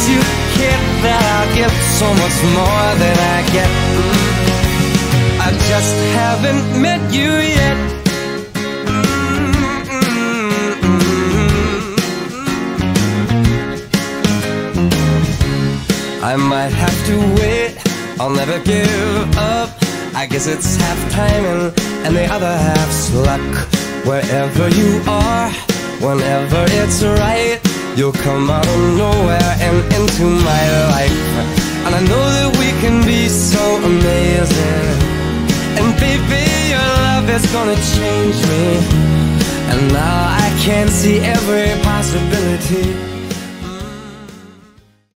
you, kid, that I'll give so much more than I get. I just haven't met you yet. I might have to wait, I'll never give up. I guess it's half timing and the other half's luck. Wherever you are, whenever it's right, you'll come out of nowhere and into my life. And I know that we can be so amazing. And baby, your love is gonna change me. And now I can see every possibility.